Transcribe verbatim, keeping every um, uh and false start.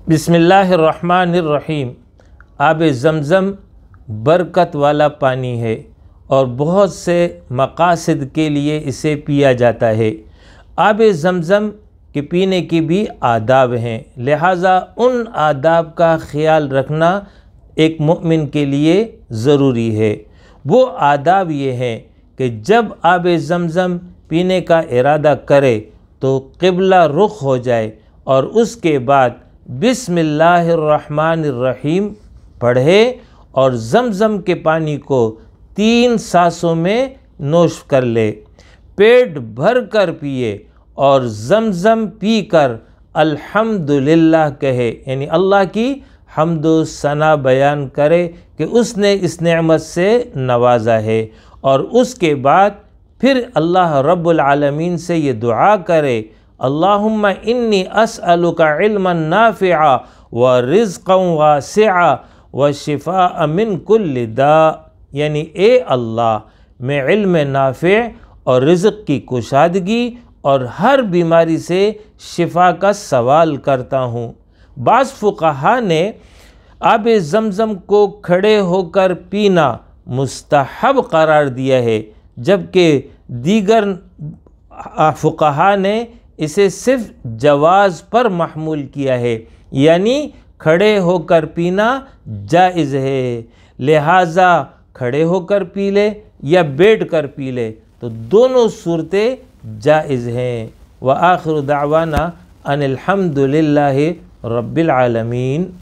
بسم اللہ الرحمن الرحیم۔ آب زمزم برکت والا پانی ہے اور بہت سے مقاصد کے لیے اسے پیا جاتا ہے۔ آب زمزم کے پینے کی بھی آداب ہیں، لہٰذا ان آداب کا خیال رکھنا ایک مومن کے لیے ضروری ہے۔ وہ آداب یہ ہیں کہ جب آب زمزم پینے کا ارادہ کرے تو قبلہ رخ ہو جائے اور اس کے بعد بسم اللہ الرحمن الرحیم پڑھے اور زمزم کے پانی کو تین سانسوں میں نوش کر لے، پیٹ بھر کر پیے اور زمزم پی کر الحمدللہ کہے، یعنی اللہ کی حمد و ثنا بیان کرے کہ اس نے اس نعمت سے نوازا ہے، اور اس کے بعد پھر اللہ رب العالمین سے یہ دعا کرے، اللہم انی اسألک علما نافعا ورزقا واسعا وشفاء من کل داء، یعنی اے اللہ میں علم نافع اور رزق کی کشادگی اور ہر بیماری سے شفا کا سوال کرتا ہوں۔ بعض فقہا نے آب زمزم کو کھڑے ہو کر پینا مستحب قرار دیا ہے، جبکہ دیگر فقہا نے اسے صرف جواز پر محمول کیا ہے، یعنی کھڑے ہو کر پینا جائز ہے، لہٰذا کھڑے ہو کر پی لے یا بیٹھ کر پی لے تو دونوں صورتیں جائز ہیں۔ وآخر دعوانا ان الحمد للہ رب العالمین۔